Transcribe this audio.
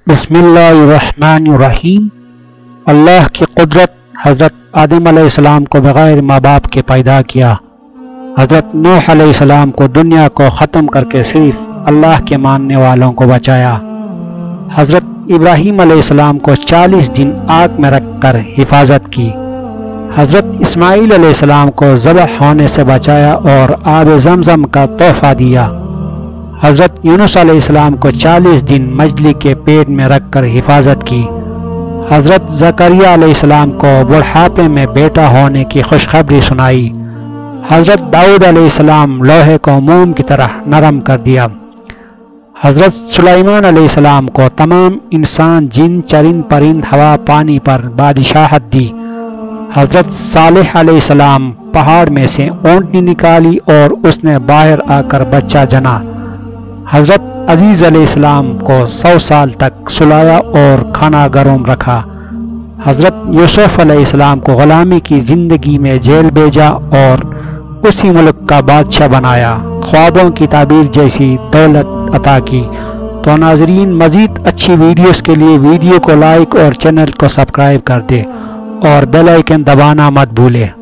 بسم اللہ الرحمن الرحیم۔ اللہ کی قدرت حضرت آدم علیہ السلام کو بغیر ماں باپ کے پیدا کیا۔ حضرت نوح علیہ السلام کو دنیا کو ختم کر کے صرف اللہ کے ماننے والوں کو بچایا۔ حضرت ابراہیم علیہ السلام کو 40 دن آگ میں رکھ کر حفاظت کی۔ حضرت اسماعیل علیہ السلام کو ذبح ہونے سے بچایا اور آب زمزم کا تحفہ دیا۔ حضرت یونس علیہ السلام کو 40 دن مچھلی کے پیٹ میں رکھ کر حفاظت کی۔ حضرت زکریا علیہ السلام کو بڑھاپے میں بیٹا ہونے کی خوشخبری سنائی۔ حضرت داؤد علیہ السلام لوہے کو موم کی طرح نرم کر دیا۔ حضرت سلیمان علیہ السلام کو تمام انسان، جن، چرند، پرند، ہوا، پانی پر بادشاہت دی۔ حضرت صالح علیہ السلام پہاڑ میں سے اونٹنی نکالی اور اس نے باہر آ کر بچہ جنا۔ حضرت عزیز علیہ السلام کو 100 سال تک سلایا اور کھانا گرم رکھا۔ حضرت یوسف علیہ السلام کو غلامی کی زندگی میں جیل بھیجا اور اسی ملک کا بادشاہ بنایا، خوابوں کی تعبیر جیسی دولت عطا کی۔ تو ناظرین، مزید اچھی ویڈیوز کے لیے ویڈیو کو لائک اور چینل کو سبسکرائب کر دے اور بیل آئیکن دبانا مت بھولے۔